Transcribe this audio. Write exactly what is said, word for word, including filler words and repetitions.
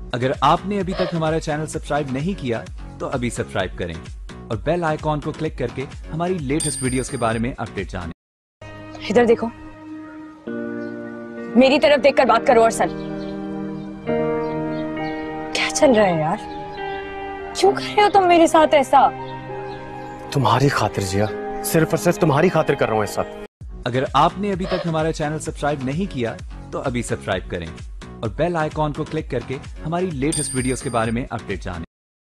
अगर आपने अभी तक हमारा चैनल सब्सक्राइब नहीं किया तो अभी सब्सक्राइब करें और बेल आइकॉन को क्लिक करके हमारी लेटेस्ट वीडियोस के बारे में अपडेट जानें। इधर देखो, मेरी तरफ देखकर बात करो। अरसल, क्या चल रहा है यार? क्यों कर रहे हो तुम मेरे साथ ऐसा? तुम्हारी खातिर जिया, सिर्फ और सिर्फ तुम्हारी खातिर कर रहा हूँ ऐसा। अगर आपने अभी तक हमारा चैनल सब्सक्राइब नहीं किया तो अभी सब्सक्राइब करें और बेल आइकॉन को क्लिक करके हमारी लेटेस्ट वीडियोस के बारे में अपडेट जानें।